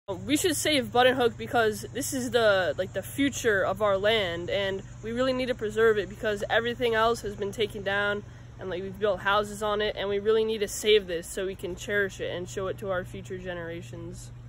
We should save Buttonhook because this is the future of our land, and we really need to preserve it because everything else has been taken down, and we've built houses on it, and we really need to save this so we can cherish it and show it to our future generations.